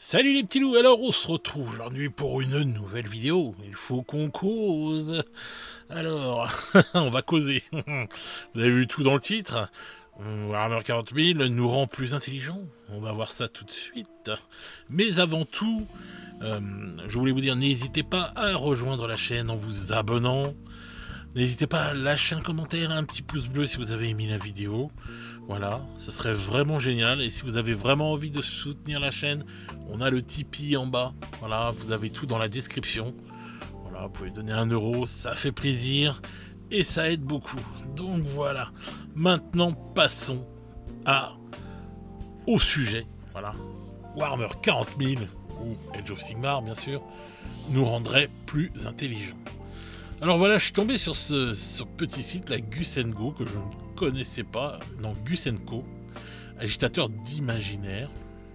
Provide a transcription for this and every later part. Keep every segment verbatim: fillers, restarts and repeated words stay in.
Salut les petits loups, alors on se retrouve aujourd'hui pour une nouvelle vidéo. Il faut qu'on cause. Alors, on va causer. Vous avez vu tout dans le titre. Warhammer quarante mille nous rend plus intelligents. On va voir ça tout de suite. Mais avant tout, euh, je voulais vous dire, n'hésitez pas à rejoindre la chaîne en vous abonnant. N'hésitez pas à lâcher un commentaire, un petit pouce bleu si vous avez aimé la vidéo. Voilà, ce serait vraiment génial. Et si vous avez vraiment envie de soutenir la chaîne, on a le Tipeee en bas. Voilà, vous avez tout dans la description. Voilà, vous pouvez donner un euro, ça fait plaisir et ça aide beaucoup. Donc voilà, maintenant passons à, au sujet. Voilà, Warhammer quarante mille, ou Age of Sigmar bien sûr, nous rendrait plus intelligents. Alors voilà, je suis tombé sur ce, ce petit site, la Gus and Go, que je ne connaissais pas. Non, Gus and Co, agitateur d'imaginaire.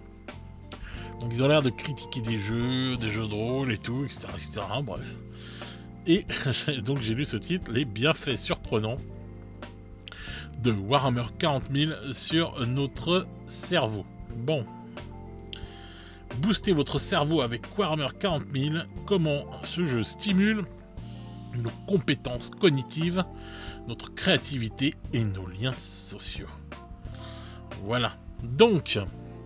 Donc ils ont l'air de critiquer des jeux, des jeux de rôle et tout, et cetera, et cetera. Bref. Et donc j'ai lu ce titre, les bienfaits surprenants de Warhammer quarante mille sur notre cerveau. Bon. Boostez votre cerveau avec Warhammer quarante mille. Comment ce jeu stimule nos compétences cognitives, notre créativité et nos liens sociaux. Voilà. Donc,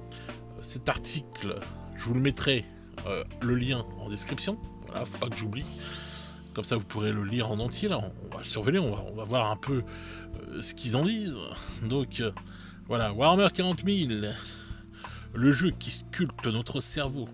cet article, je vous le mettrai euh, le lien en description. Voilà, faut pas que j'oublie. Comme ça, vous pourrez le lire en entier. Là, on va le surveiller, on va, on va voir un peu euh, ce qu'ils en disent. Donc, euh, voilà, Warhammer quarante mille, le jeu qui sculpte notre cerveau.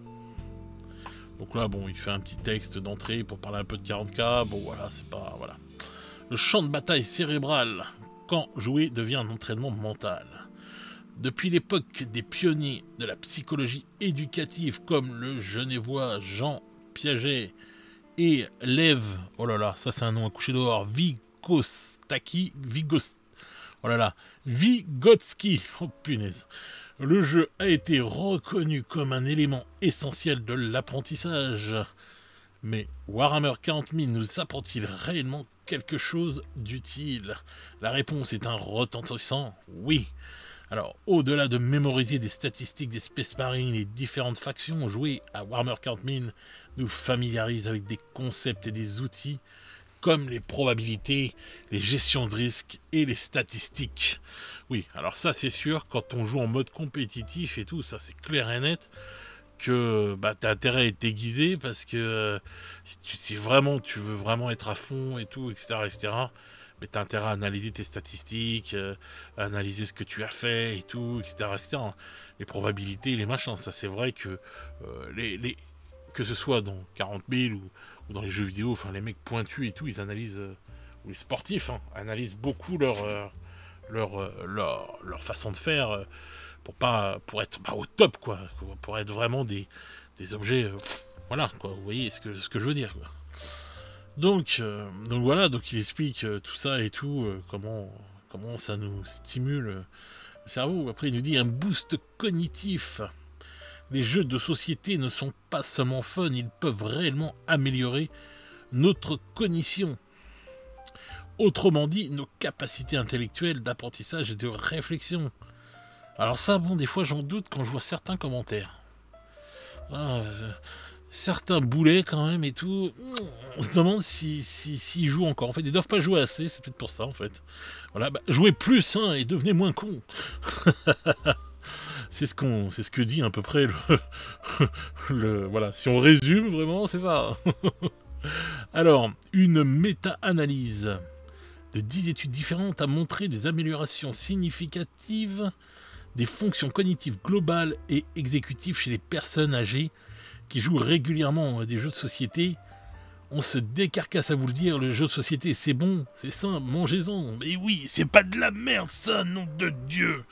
Donc là, bon, il fait un petit texte d'entrée pour parler un peu de quarante K. Bon, voilà, c'est pas... Voilà. Le champ de bataille cérébral, quand jouer devient un entraînement mental. Depuis l'époque des pionniers de la psychologie éducative, comme le genevois Jean Piaget et Lev... Oh là là, ça c'est un nom à coucher dehors. Vygotsky... Vygos... Oh là là. Vygotsky. Oh punaise. Le jeu a été reconnu comme un élément essentiel de l'apprentissage. Mais Warhammer quarante mille nous apprend-il réellement quelque chose d'utile? La réponse est un retentissant oui. Alors, au-delà de mémoriser des statistiques des Space Marines et différentes factions, jouer à Warhammer quarante mille nous familiarise avec des concepts et des outils comme les probabilités, les gestions de risques et les statistiques. Oui, alors ça c'est sûr, quand on joue en mode compétitif et tout, ça c'est clair et net, que bah, t'as intérêt à être déguisé, parce que euh, si, tu, si vraiment tu veux vraiment être à fond et tout, et cetera, et cetera, mais t'as intérêt à analyser tes statistiques, euh, à analyser ce que tu as fait et tout, et cetera, et cetera. Les probabilités, les machins, ça c'est vrai que euh, les... les que ce soit dans quarante mille ou, ou dans les jeux vidéo, enfin les mecs pointus et tout, ils analysent, euh, ou les sportifs, hein, analysent beaucoup leur, euh, leur, euh, leur, leur façon de faire euh, pour, pas, pour être bah, au top, quoi, pour être vraiment des, des objets, euh, pff, voilà, quoi, vous voyez ce que, ce que je veux dire, quoi. Donc, euh, donc voilà, donc il explique euh, tout ça et tout, euh, comment, comment ça nous stimule euh, le cerveau. Après il nous dit un boost cognitif. Les jeux de société ne sont pas seulement fun, ils peuvent réellement améliorer notre cognition. Autrement dit, nos capacités intellectuelles d'apprentissage et de réflexion. Alors ça, bon, des fois j'en doute quand je vois certains commentaires. Voilà, euh, certains boulets quand même et tout. On se demande s'ils si, si, si jouent encore. En fait, ils doivent pas jouer assez, c'est peut-être pour ça en fait. Voilà, bah, jouez plus hein, et devenez moins cons. C'est ce qu'on, c'est ce que dit à peu près le, le, voilà. Si on résume vraiment, c'est ça. Alors, une méta-analyse de dix études différentes a montré des améliorations significatives des fonctions cognitives globales et exécutives chez les personnes âgées qui jouent régulièrement à des jeux de société. On se décarcasse à vous le dire, le jeu de société c'est bon, c'est simple, mangez-en. Mais oui, c'est pas de la merde ça, nom de Dieu.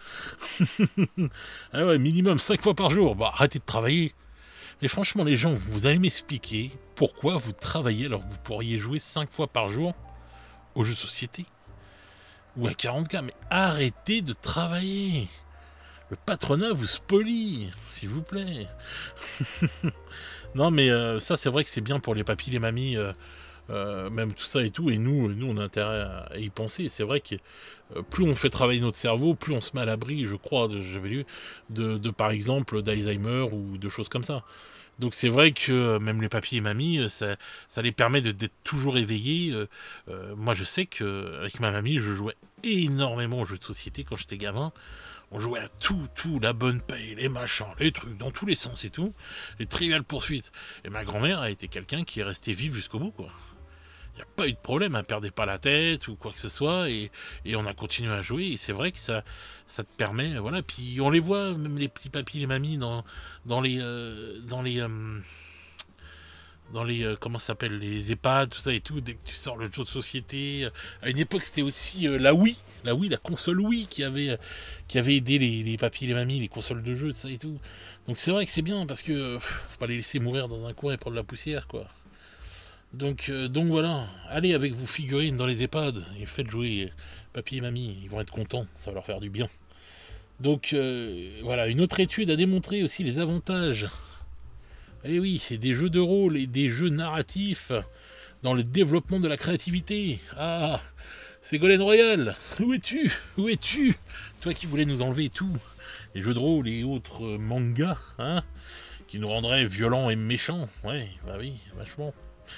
Ah ouais, minimum cinq fois par jour. Bah arrêtez de travailler. Mais franchement les gens, vous allez m'expliquer pourquoi vous travaillez alors que vous pourriez jouer cinq fois par jour au jeu de société ou à quarante K. Mais arrêtez de travailler. Le patronat vous spolie, s'il vous plaît. Non mais euh, ça c'est vrai que c'est bien pour les papis, les mamies, euh, euh, même tout ça et tout, et nous, nous on a intérêt à y penser. C'est vrai que euh, plus on fait travailler notre cerveau, plus on se met à l'abri, je crois, j'avais lu, de, de par exemple d'Alzheimer ou de choses comme ça. Donc c'est vrai que même les papis et mamies, ça, ça les permet d'être toujours éveillés. Euh, euh, moi je sais qu'avec ma mamie, je jouais énormément aux jeux de société quand j'étais gamin. On jouait à tout, tout, la bonne paye, les machins, les trucs, dans tous les sens et tout. Les triviales poursuites. Et ma grand-mère a été quelqu'un qui est resté vive jusqu'au bout, quoi. Il n'y a pas eu de problème, elle ne perdait pas la tête ou quoi que ce soit, et, et on a continué à jouer, et c'est vrai que ça, ça te permet, voilà, puis on les voit, même les petits papis, les mamies, dans, dans les, euh, dans les, euh, dans les, euh, comment ça s'appelle, les EHPAD, tout ça et tout, dès que tu sors le jeu de société, à une époque c'était aussi euh, la Wii, la Wii, la console Wii qui avait, qui avait aidé les, les papis et les mamies, les consoles de jeux, tout ça et tout, donc c'est vrai que c'est bien, parce que pff, faut pas les laisser mourir dans un coin et prendre la poussière, quoi. Donc, euh, donc voilà, allez avec vos figurines dans les EHPAD et faites jouer papy et mamie, ils vont être contents, ça va leur faire du bien. Donc euh, voilà, une autre étude a démontré aussi les avantages, eh oui, c'est des jeux de rôle et des jeux narratifs dans le développement de la créativité. Ah, Ségolène Royal, où es-tu? Où es-tu? Toi qui voulais nous enlever tout, les jeux de rôle et autres mangas, hein, qui nous rendraient violents et méchants. Ouais, bah oui, vachement.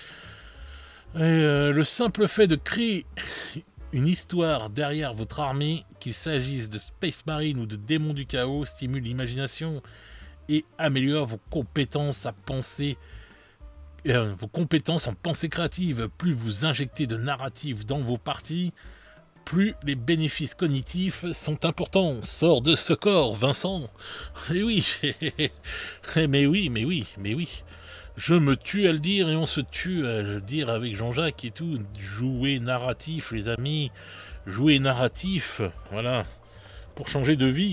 Et euh, le simple fait de créer une histoire derrière votre armée, qu'il s'agisse de Space Marine ou de démons du chaos, stimule l'imagination et améliore vos compétences à penser, euh, vos compétences en pensée créative. Plus vous injectez de narrative dans vos parties, plus les bénéfices cognitifs sont importants. Sors de ce corps, Vincent. Eh oui, mais oui, mais oui, mais oui. Je me tue à le dire et on se tue à le dire avec Jean-Jacques et tout. Jouer narratif, les amis. Jouer narratif, voilà. Pour changer de vie.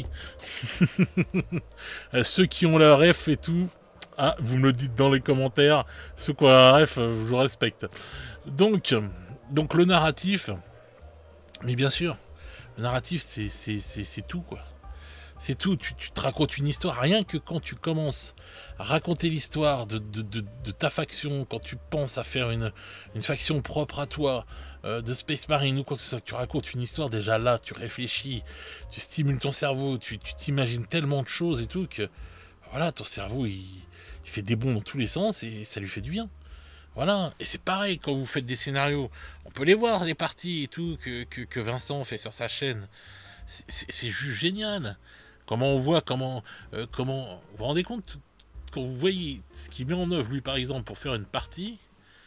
Ceux qui ont la ref et tout, ah, vous me le dites dans les commentaires. Ceux qui ont la ref, je vous respecte. Donc, donc le narratif, mais bien sûr, le narratif, c'est tout, quoi. C'est tout, tu, tu te racontes une histoire, rien que quand tu commences à raconter l'histoire de, de, de, de ta faction, quand tu penses à faire une, une faction propre à toi, euh, de Space Marine ou quoi que ce soit, que tu racontes une histoire, déjà là, tu réfléchis, tu stimules ton cerveau, tu t'imagines tellement de choses et tout, que voilà, ton cerveau, il, il fait des bonds dans tous les sens et ça lui fait du bien. Voilà, et c'est pareil quand vous faites des scénarios, on peut les voir, les parties et tout, que, que, que Vincent fait sur sa chaîne, c'est juste génial. Comment on voit, comment, euh, comment... Vous vous rendez compte, quand vous voyez ce qu'il met en œuvre, lui, par exemple, pour faire une partie,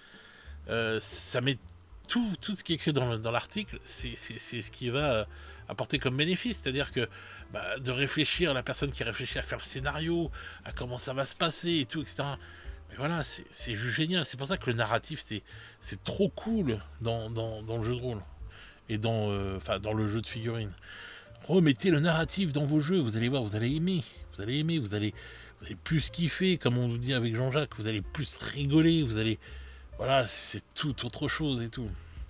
euh, ça met tout, tout ce qui est écrit dans, dans l'article, c'est ce qui va apporter comme bénéfice. C'est-à-dire que bah, de réfléchir, la personne qui réfléchit à faire le scénario, à comment ça va se passer et tout, et cetera. Mais voilà, c'est juste génial. C'est pour ça que le narratif, c'est trop cool dans, dans, dans le jeu de rôle. Et dans, euh, enfin, dans le jeu de figurines. Remettez le narratif dans vos jeux, vous allez voir, vous allez aimer, vous allez aimer, vous allez, vous allez plus kiffer, comme on nous dit avec Jean-Jacques, vous allez plus rigoler, vous allez, voilà, c'est tout autre chose et tout.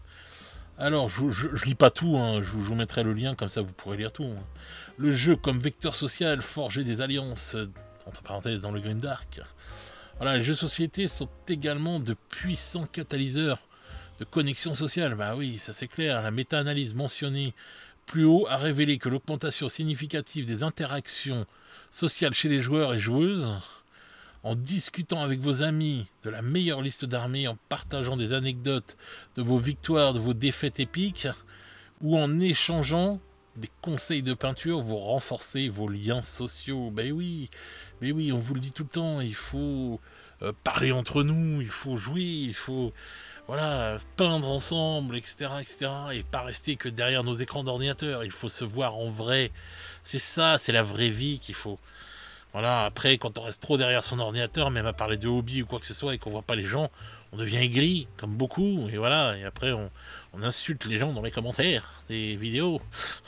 Alors, je, je, je lis pas tout, hein, je, je vous mettrai le lien, comme ça vous pourrez lire tout. Hein. Le jeu comme vecteur social, forger des alliances, euh, entre parenthèses, dans le Green Dark. Voilà, les jeux de société sont également de puissants catalyseurs de connexion sociale. Bah oui, ça c'est clair, la méta-analyse mentionnée plus haut a révélé que l'augmentation significative des interactions sociales chez les joueurs et joueuses, en discutant avec vos amis de la meilleure liste d'armées, en partageant des anecdotes de vos victoires, de vos défaites épiques, ou en échangeant des conseils de peinture, vous renforcez vos liens sociaux. Ben oui, mais oui, on vous le dit tout le temps, il faut euh, parler entre nous, il faut jouer, il faut... Voilà, peindre ensemble, et cetera, et cetera. Et pas rester que derrière nos écrans d'ordinateur. Il faut se voir en vrai. C'est ça, c'est la vraie vie qu'il faut. Voilà, après, quand on reste trop derrière son ordinateur, même à parler de hobby ou quoi que ce soit, et qu'on voit pas les gens, on devient aigri, comme beaucoup. Et voilà, et après, on, on insulte les gens dans les commentaires des vidéos.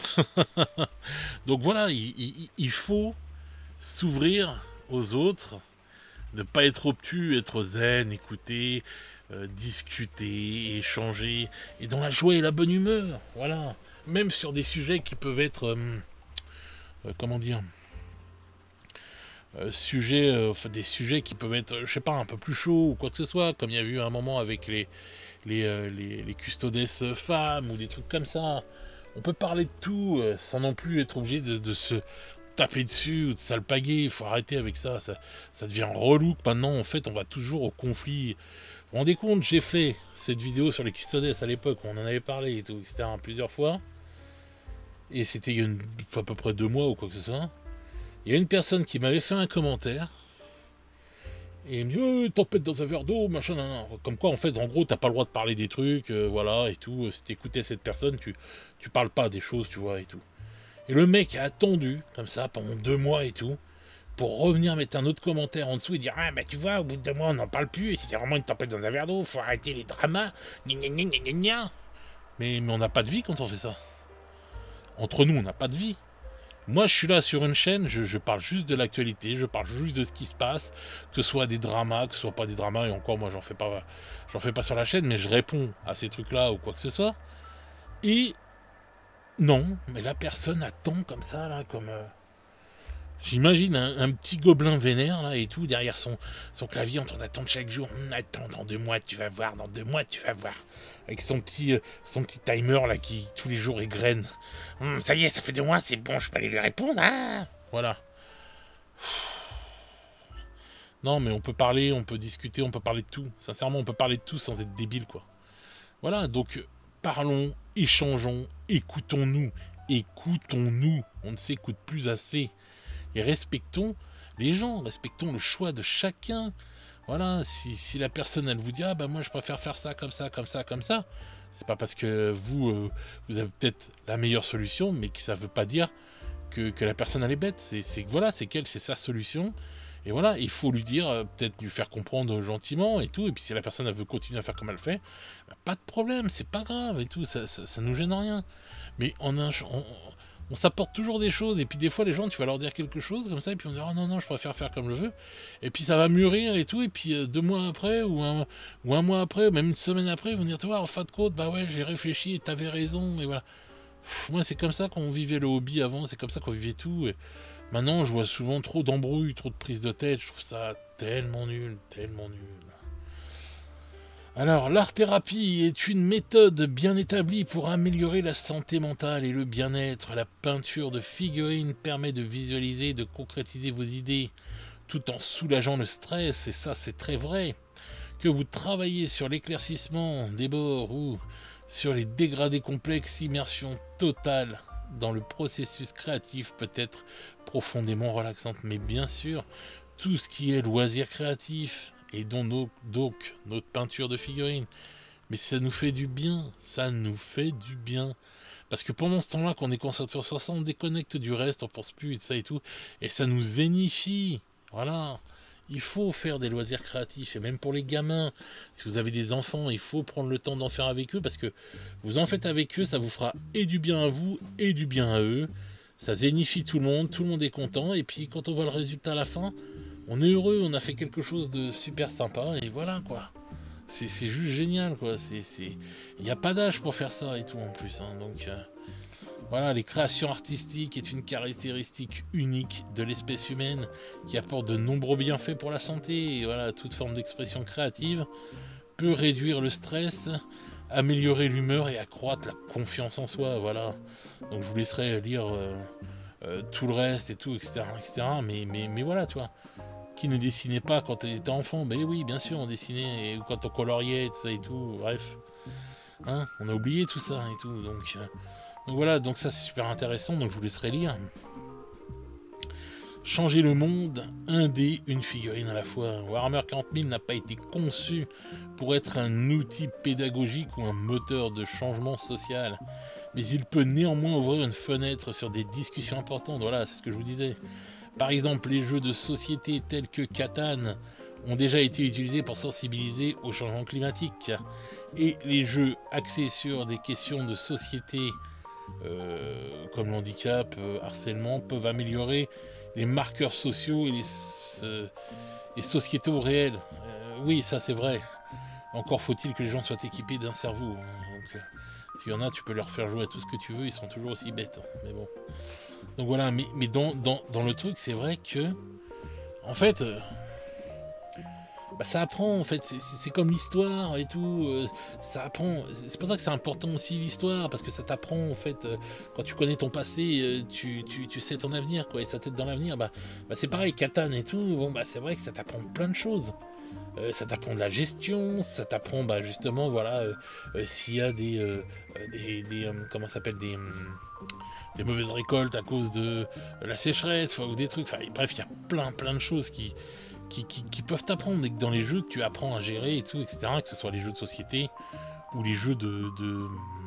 Donc voilà, il, il, il faut s'ouvrir aux autres, ne pas être obtus, être zen, écouter... Euh, discuter, échanger, et dans la joie et la bonne humeur, voilà. Même sur des sujets qui peuvent être, euh, euh, comment dire, euh, sujets, euh, enfin, des sujets qui peuvent être, je sais pas, un peu plus chauds ou quoi que ce soit, comme il y a eu un moment avec les, les, euh, les, les custodesses femmes ou des trucs comme ça. On peut parler de tout euh, sans non plus être obligé de, de se taper dessus ou de s'alpaguer. Il faut arrêter avec ça. ça. Ça devient relou. Maintenant, en fait, on va toujours au conflit. Vous vous rendez compte, j'ai fait cette vidéo sur les custodesses à l'époque, on en avait parlé et tout, et cetera plusieurs fois. Et c'était il y a une, à peu près deux mois ou quoi que ce soit. Il y a une personne qui m'avait fait un commentaire. Et il me dit, oh, tempête dans un verre d'eau, machin, nan, nan. Comme quoi, en fait, en gros, t'as pas le droit de parler des trucs, euh, voilà, et tout. Si t'écoutais cette personne, tu, tu parles pas des choses, tu vois, et tout. Et le mec a attendu, comme ça, pendant deux mois et tout, pour revenir mettre un autre commentaire en dessous et dire, ah, bah, tu vois, au bout de deux mois, on n'en parle plus, et c'était vraiment une tempête dans un verre d'eau, faut arrêter les dramas, gna gna gna gna gna. Mais, mais on n'a pas de vie quand on fait ça. Entre nous, on n'a pas de vie. Moi, je suis là sur une chaîne, je, je parle juste de l'actualité, je parle juste de ce qui se passe, que ce soit des dramas, que ce soit pas des dramas, et encore, moi, j'en fais pas, j'en fais pas sur la chaîne, mais je réponds à ces trucs-là ou quoi que ce soit. Et non, mais la personne attend comme ça, là, comme... Euh, j'imagine un, un petit gobelin vénère, là, et tout, derrière son, son clavier, en train d'attendre chaque jour. Hum, attends, dans deux mois, tu vas voir, dans deux mois, tu vas voir. Avec son petit, euh, son petit timer, là, qui, tous les jours, égrène. Hum, ça y est, ça fait deux mois, c'est bon, je peux aller lui répondre, hein. Voilà. Non, mais on peut parler, on peut discuter, on peut parler de tout. Sincèrement, on peut parler de tout sans être débile, quoi. Voilà, donc, parlons, échangeons, écoutons-nous. Écoutons-nous. On ne s'écoute plus assez. Et respectons les gens, respectons le choix de chacun. Voilà, si, si la personne, elle vous dit, ah bah moi je préfère faire ça, comme ça, comme ça, comme ça, c'est pas parce que vous, euh, vous avez peut-être la meilleure solution, mais que ça veut pas dire que, que la personne, elle est bête. C'est que voilà, c'est qu'elle, c'est sa solution. Et voilà, il faut lui dire, euh, peut-être lui faire comprendre gentiment et tout. Et puis si la personne, elle veut continuer à faire comme elle fait, bah, pas de problème, c'est pas grave et tout, ça, ça, ça nous gêne rien. Mais on a... On, on s'apporte toujours des choses, et puis des fois les gens, tu vas leur dire quelque chose comme ça, et puis on dit, oh non, non, je préfère faire comme je veux, et puis ça va mûrir et tout, et puis euh, deux mois après, ou un, ou un mois après, ou même une semaine après, ils vont dire, tu vois, en fin de compte, bah ouais, j'ai réfléchi, et t'avais raison, et voilà. Pff, moi, c'est comme ça qu'on vivait le hobby avant, c'est comme ça qu'on vivait tout, et maintenant, je vois souvent trop d'embrouilles, trop de prises de tête, je trouve ça tellement nul, tellement nul. Alors, l'art-thérapie est une méthode bien établie pour améliorer la santé mentale et le bien-être. La peinture de figurines permet de visualiser et de concrétiser vos idées tout en soulageant le stress, et ça c'est très vrai. Que vous travaillez sur l'éclaircissement des bords ou sur les dégradés complexes, immersion totale dans le processus créatif peut être profondément relaxante. Mais bien sûr, tout ce qui est loisir créatif, et dont donc notre peinture de figurines. Mais ça nous fait du bien, ça nous fait du bien. Parce que pendant ce temps-là, qu'on est concentré sur ça, on déconnecte du reste, on pense plus et ça et tout, et ça nous zénifie. Voilà. Il faut faire des loisirs créatifs, et même pour les gamins, si vous avez des enfants, il faut prendre le temps d'en faire avec eux, parce que vous en faites avec eux, ça vous fera et du bien à vous, et du bien à eux. Ça zénifie tout le monde, tout le monde est content, et puis quand on voit le résultat à la fin, on est heureux, on a fait quelque chose de super sympa, et voilà quoi. C'est juste génial quoi. Il n'y a pas d'âge pour faire ça et tout en plus. Hein. Donc euh, voilà, les créations artistiques est une caractéristique unique de l'espèce humaine qui apporte de nombreux bienfaits pour la santé. Et voilà, toute forme d'expression créative peut réduire le stress, améliorer l'humeur et accroître la confiance en soi. Voilà. Donc je vous laisserai lire euh, euh, tout le reste et tout, et cetera, et cetera. Mais, mais, mais voilà, tu vois. Qui ne dessinait pas quand il était enfant? Ben oui, bien sûr, on dessinait, et quand on coloriait, tout ça et tout, bref. Hein, on a oublié tout ça et tout, donc, euh, donc voilà, donc ça c'est super intéressant, donc je vous laisserai lire. Changer le monde, un dé, une figurine à la fois. Warhammer quarante mille n'a pas été conçu pour être un outil pédagogique ou un moteur de changement social, mais il peut néanmoins ouvrir une fenêtre sur des discussions importantes, voilà, c'est ce que je vous disais. Par exemple, les jeux de société tels que Catan ont déjà été utilisés pour sensibiliser au changement climatique. Et les jeux axés sur des questions de société, euh, comme l'handicap, euh, harcèlement, peuvent améliorer les marqueurs sociaux et les, euh, les sociétaux réels. Euh, oui, ça c'est vrai. Encore faut-il que les gens soient équipés d'un cerveau. Donc, euh, s'il y en a, tu peux leur faire jouer à tout ce que tu veux, ils seront toujours aussi bêtes. Mais bon... Donc voilà, mais, mais dans, dans, dans le truc, c'est vrai que, en fait, euh, bah, ça apprend en fait, c'est comme l'histoire et tout, euh, ça apprend, c'est pour ça que c'est important aussi l'histoire, parce que ça t'apprend en fait, euh, quand tu connais ton passé, euh, tu, tu, tu sais ton avenir, quoi, et ça t'aide dans l'avenir, bah, bah c'est pareil, Catan et tout, bon bah c'est vrai que ça t'apprend plein de choses. Euh, ça t'apprend de la gestion, ça t'apprend bah, justement voilà euh, euh, s'il y a des, euh, des, des euh, comment ça s'appelle des, euh, des mauvaises récoltes à cause de, de la sécheresse ou des trucs, enfin bref il y a plein plein de choses qui, qui, qui, qui peuvent t'apprendre et que dans les jeux que tu apprends à gérer et tout, et cetera, que ce soit les jeux de société ou les jeux de, de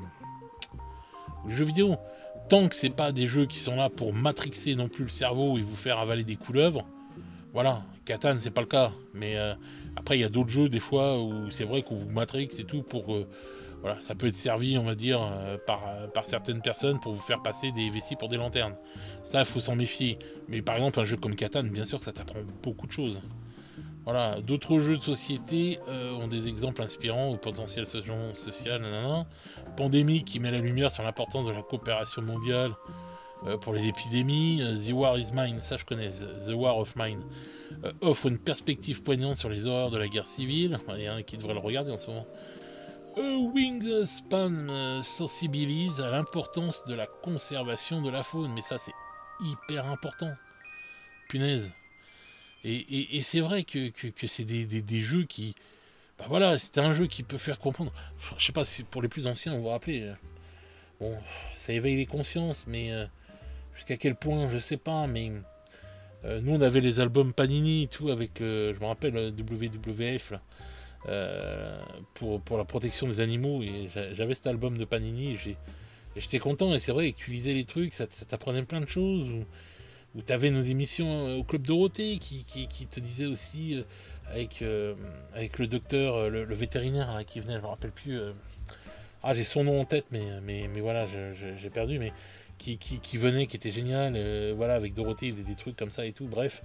ou les jeux vidéo, tant que c'est pas des jeux qui sont là pour matrixer non plus le cerveau et vous faire avaler des couleuvres, voilà. Catan c'est pas le cas, mais euh, après il y a d'autres jeux des fois où c'est vrai qu'on vous matrix et tout pour euh, voilà, ça peut être servi on va dire euh, par, euh, par certaines personnes pour vous faire passer des vessies pour des lanternes, ça il faut s'en méfier, mais par exemple un jeu comme Catan bien sûr que ça t'apprend beaucoup de choses. Voilà, d'autres jeux de société euh, ont des exemples inspirants au potentiel social, nanana. Pandémie qui met la lumière sur l'importance de la coopération mondiale euh, pour les épidémies. The War is Mine, ça je connais, The War of Mine, euh, offre une perspective poignante sur les horreurs de la guerre civile. Il y en a qui devrait le regarder en ce moment. A Wingspan euh, sensibilise à l'importance de la conservation de la faune, mais ça c'est hyper important. Punaise. Et, et, et c'est vrai que, que, que c'est des, des, des jeux qui... Bah voilà, c'est un jeu qui peut faire comprendre... Enfin, je sais pas si pour les plus anciens, vous vous rappelez... Bon, ça éveille les consciences, mais... Euh, jusqu'à quel point, je sais pas, mais... Euh, nous, on avait les albums Panini et tout, avec, euh, je me rappelle, W W F, là, euh, pour, pour la protection des animaux, et j'avais cet album de Panini, et j'étais content, et c'est vrai que tu lisais les trucs, ça, ça t'apprenait plein de choses, ou... où tu avais nos émissions au Club Dorothée qui, qui, qui te disait aussi euh, avec, euh, avec le docteur, euh, le, le vétérinaire là, qui venait, je me rappelle plus. Euh, ah, j'ai son nom en tête, mais, mais, mais voilà, j'ai perdu, mais qui, qui, qui venait, qui était génial. Euh, voilà, avec Dorothée, il faisait des trucs comme ça et tout. Bref,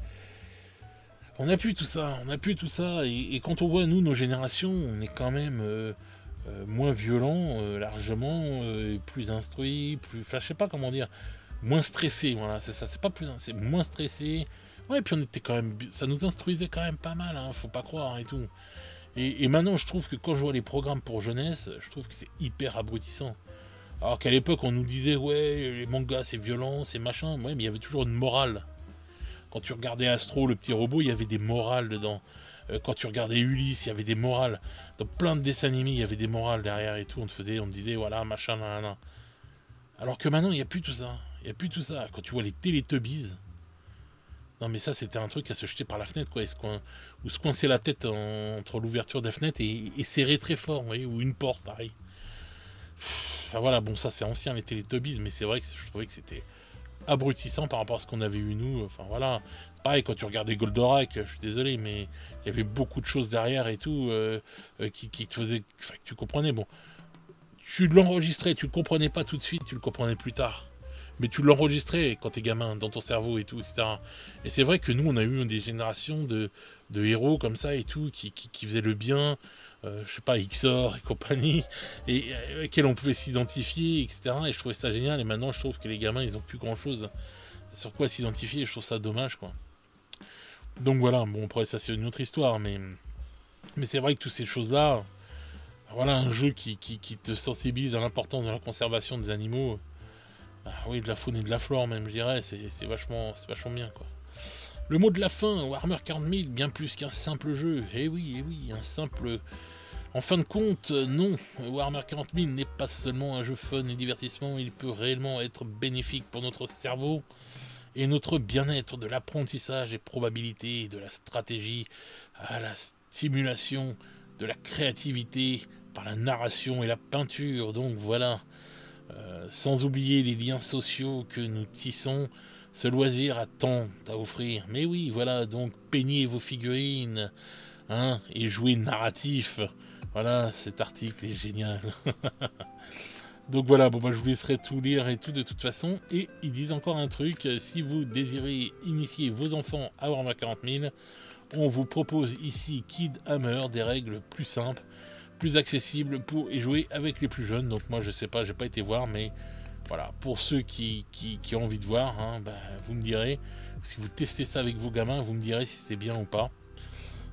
on a pu tout ça, on a pu tout ça. Et, et quand on voit, nous, nos générations, on est quand même euh, euh, moins violents, euh, largement, euh, plus instruits, plus. Enfin, je sais pas comment dire. Moins stressé, voilà, c'est ça, c'est pas plus, c'est moins stressé. Ouais, et puis on était quand même, ça nous instruisait quand même pas mal, hein, faut pas croire hein, et tout. Et, et maintenant, je trouve que quand je vois les programmes pour jeunesse, je trouve que c'est hyper abrutissant. Alors qu'à l'époque, on nous disait, ouais, les mangas c'est violent, c'est machin, ouais, mais il y avait toujours une morale. Quand tu regardais Astro, le petit robot, il y avait des morales dedans. Euh, quand tu regardais Ulysse, il y avait des morales. Dans plein de dessins animés, il y avait des morales derrière et tout. On te faisait, on te disait, voilà, machin, nan, nan. Alors que maintenant, il n'y a plus tout ça. Il n'y a plus tout ça. Quand tu vois les Teletubbies, non mais ça c'était un truc à se jeter par la fenêtre, quoi. Ou se coincer la tête en, entre l'ouverture des fenêtres et, et serrer très fort, vous voyez, ou une porte, pareil. Enfin voilà, bon ça c'est ancien les Teletubbies, mais c'est vrai que je trouvais que c'était abrutissant par rapport à ce qu'on avait eu nous. Enfin voilà, c'est pareil quand tu regardais Goldorak, je suis désolé, mais il y avait beaucoup de choses derrière et tout euh, euh, qui, qui te faisaient, enfin que tu comprenais. Bon, tu l'enregistrais, tu le comprenais pas tout de suite, tu le comprenais plus tard. Mais tu l'enregistrais quand t'es gamin, dans ton cerveau et tout, et cetera. Et c'est vrai que nous, on a eu des générations de, de héros comme ça et tout, qui, qui, qui faisaient le bien, euh, je sais pas, Ixor et compagnie, et avec lesquels on pouvait s'identifier, et cetera. Et je trouvais ça génial. Et maintenant, je trouve que les gamins, ils ont plus grand chose sur quoi s'identifier. Je trouve ça dommage, quoi. Donc voilà, bon, après, ça, c'est une autre histoire, mais, mais c'est vrai que toutes ces choses-là, voilà, un jeu qui, qui, qui te sensibilise à l'importance de la conservation des animaux. Ah oui, de la faune et de la flore même, je dirais, c'est vachement, vachement bien, quoi. Le mot de la fin, Warhammer quarante mille, bien plus qu'un simple jeu. Eh oui, eh oui, un simple... En fin de compte, non, Warhammer quarante mille n'est pas seulement un jeu fun et divertissement, il peut réellement être bénéfique pour notre cerveau et notre bien-être, de l'apprentissage et probabilités, de la stratégie à la stimulation, de la créativité par la narration et la peinture. Donc voilà... Euh, sans oublier les liens sociaux que nous tissons, ce loisir a tant à offrir. Mais oui, voilà, donc peignez vos figurines, hein, et jouez narratif. Voilà, cet article est génial. Donc voilà, bon bah je vous laisserai tout lire et tout de toute façon. Et ils disent encore un truc, si vous désirez initier vos enfants à Warhammer quarante mille, on vous propose ici Kid Hammer, des règles plus simples, plus accessible pour y jouer avec les plus jeunes. Donc moi je sais pas, j'ai pas été voir, mais voilà, pour ceux qui, qui, qui ont envie de voir, hein, bah, vous me direz, si vous testez ça avec vos gamins, vous me direz si c'est bien ou pas.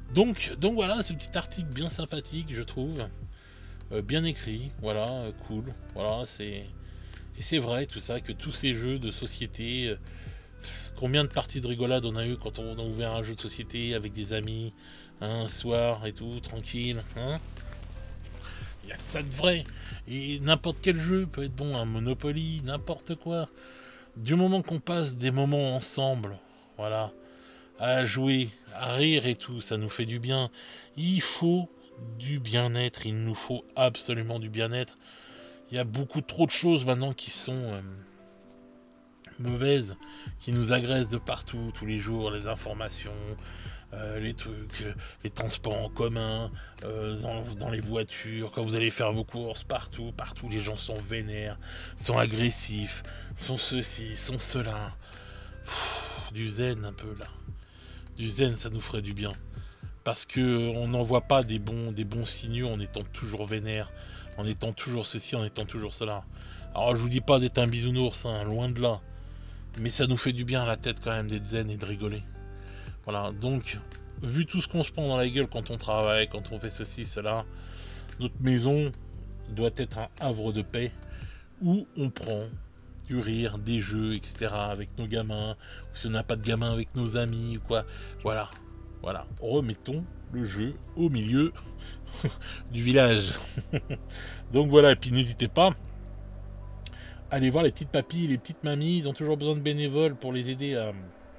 Donc, donc voilà, ce petit article bien sympathique, je trouve. Euh, bien écrit, voilà, euh, cool. Voilà, c'est... Et c'est vrai, tout ça, que tous ces jeux de société... Euh, combien de parties de rigolade on a eu quand on a ouvert un jeu de société avec des amis, hein, un soir et tout, tranquille, hein. Il y a ça de vrai. Et n'importe quel jeu peut être bon, un Monopoly, n'importe quoi. Du moment qu'on passe des moments ensemble, voilà, à jouer, à rire et tout, ça nous fait du bien. Il faut du bien-être, il nous faut absolument du bien-être. Il y a beaucoup trop de choses maintenant qui sont euh, mauvaises, qui nous agressent de partout, tous les jours, les informations, euh, les trucs, euh, les transports en commun, euh, dans, dans les voitures, quand vous allez faire vos courses, partout, partout, les gens sont vénères, sont agressifs, sont ceci, sont cela. Pff, du zen un peu là. Du zen, ça nous ferait du bien. Parce que on n'en voit pas des bons, des bons signaux en étant toujours vénère, en étant toujours ceci, en étant toujours cela. Alors je vous dis pas d'être un bisounours, hein, loin de là. Mais ça nous fait du bien à la tête quand même d'être zen et de rigoler. Voilà, donc, vu tout ce qu'on se prend dans la gueule quand on travaille, quand on fait ceci, cela, notre maison doit être un havre de paix où on prend du rire, des jeux, et cetera avec nos gamins, ou si on n'a pas de gamins avec nos amis, ou quoi. Voilà, voilà, remettons le jeu au milieu du village. Donc voilà, et puis n'hésitez pas, allez voir les petites papilles, les petites mamies, ils ont toujours besoin de bénévoles pour les aider à...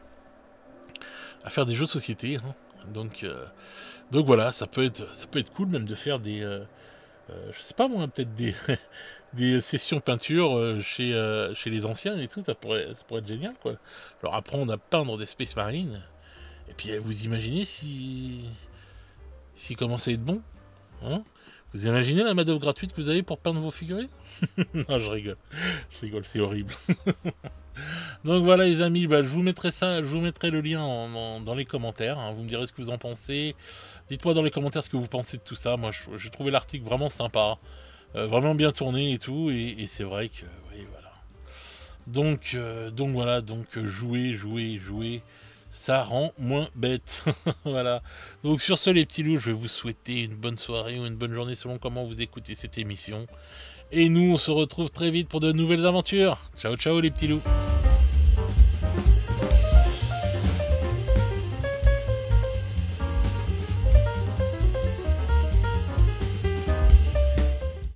à faire des jeux de société, hein. donc euh, donc voilà, ça peut être ça peut être cool même de faire des euh, euh, je sais pas moi, peut-être des des sessions peinture euh, chez euh, chez les anciens et tout, ça pourrait ça pourrait être génial quoi, leur apprendre à peindre des Space Marines, et puis vous imaginez si si commence à être bon, hein, vous imaginez la main d'œuvre gratuite que vous avez pour peindre vos figurines. Non, je rigole, je rigole, c'est horrible. Donc voilà les amis, bah, je vous mettrai ça, je vous mettrai le lien en, en, dans les commentaires, hein. Vous me direz ce que vous en pensez. Dites-moi dans les commentaires ce que vous pensez de tout ça. Moi j'ai trouvé l'article vraiment sympa, euh, vraiment bien tourné et tout, et, et c'est vrai que oui voilà. Donc, euh, donc voilà, donc euh, jouer, jouer, jouer, ça rend moins bête. Voilà. Donc sur ce les petits loups, je vais vous souhaiter une bonne soirée ou une bonne journée selon comment vous écoutez cette émission. Et nous on se retrouve très vite pour de nouvelles aventures. Ciao ciao les petits loups.